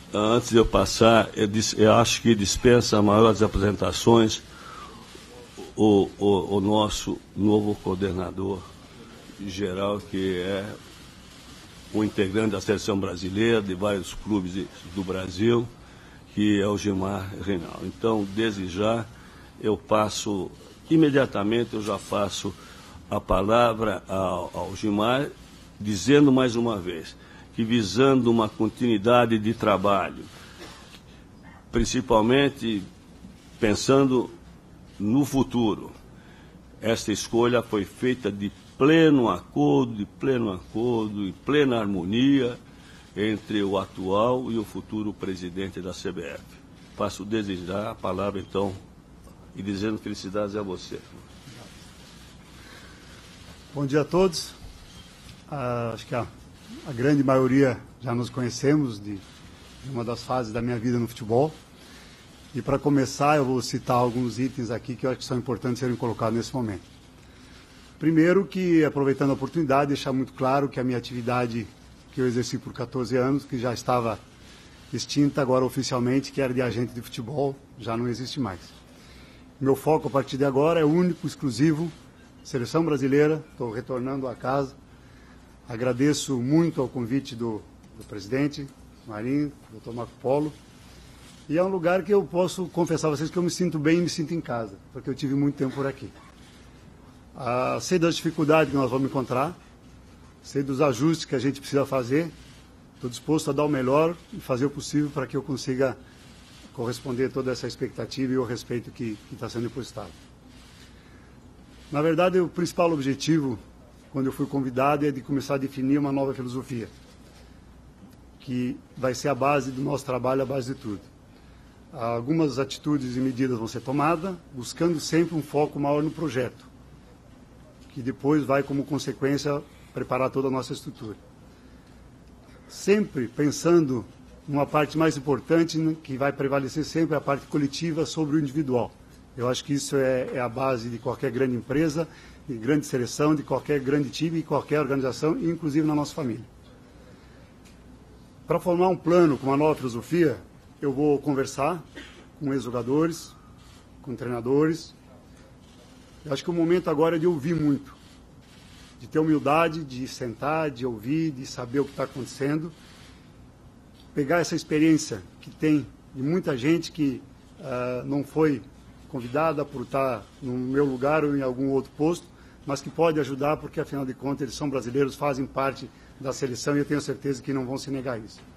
Antes de eu passar, eu acho que dispensa maiores apresentações o nosso novo coordenador geral, que é um integrante da seleção brasileira, de vários clubes do Brasil, que é o Gilmar Reinaldo. Então, desde já, imediatamente eu já passo a palavra ao Gilmar, dizendo mais uma vez que, visando uma continuidade de trabalho, principalmente pensando no futuro, esta escolha foi feita de pleno acordo e plena harmonia entre o atual e o futuro presidente da CBF. Passo desde já a palavra, então, e dizendo felicidades a você. Bom dia a todos. Acho que a grande maioria já nos conhecemos de uma das fases da minha vida no futebol. E para começar, eu vou citar alguns itens aqui que eu acho que são importantes serem colocados nesse momento. Primeiro, que, aproveitando a oportunidade, deixar muito claro que a minha atividade que eu exerci por 14 anos, que já estava extinta agora oficialmente, que era de agente de futebol, já não existe mais. Meu foco a partir de agora é único, exclusivo, seleção brasileira. Estou retornando à casa. Agradeço muito ao convite do presidente Marinho, Dr. Marco Polo. E é um lugar que eu posso confessar a vocês que eu me sinto bem e me sinto em casa, porque eu tive muito tempo por aqui. Sei das dificuldades que nós vamos encontrar, sei dos ajustes que a gente precisa fazer. Estou disposto a dar o melhor e fazer o possível para que eu consiga corresponder a toda essa expectativa e o respeito que está sendo depositado. Na verdade, o principal objetivo, quando eu fui convidado, é de começar a definir uma nova filosofia, que vai ser a base do nosso trabalho, a base de tudo. Algumas atitudes e medidas vão ser tomadas, buscando sempre um foco maior no projeto, que depois vai, como consequência, preparar toda a nossa estrutura. Sempre pensando numa parte mais importante, que vai prevalecer sempre a parte coletiva sobre o individual. Eu acho que isso é a base de qualquer grande empresa, de grande seleção, de qualquer grande time e qualquer organização, inclusive na nossa família. Para formar um plano com uma nova filosofia, eu vou conversar com ex-jogadores, com treinadores. Eu acho que o momento agora é de ouvir muito, de ter humildade, de sentar, de ouvir, de saber o que está acontecendo, pegar essa experiência que tem de muita gente que não foi convidada por estar no meu lugar ou em algum outro posto, mas que pode ajudar porque, afinal de contas, eles são brasileiros, fazem parte da seleção e eu tenho certeza que não vão se negar a isso.